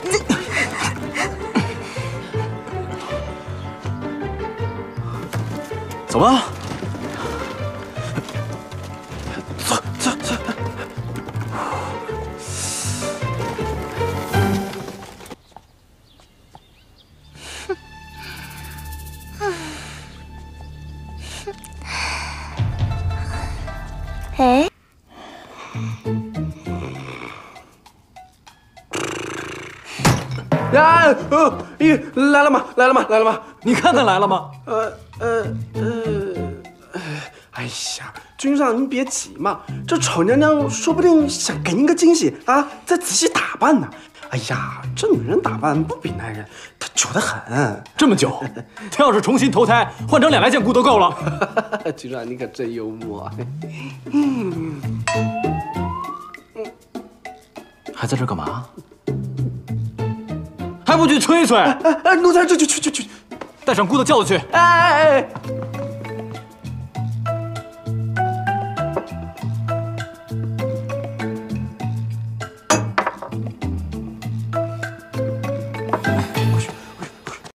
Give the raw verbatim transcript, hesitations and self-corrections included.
走吧。走走走。 哎。 呀，呃，咦，来了吗？来了吗？来了吗？ 你看他来了吗？ 呃呃呃，哎呀，君上您别急嘛，这丑娘娘说不定想给您个惊喜啊，在仔细打扮呢。哎呀，这女人打扮不比男人，她久得很。 这么久，她要是重新投胎，换成脸来见姑都够了。 君上你可真幽默。 嗯，还在这干嘛？ 还不去催催？ 哎哎，奴才这去去去去， 带上姑的轿子去。 哎哎哎！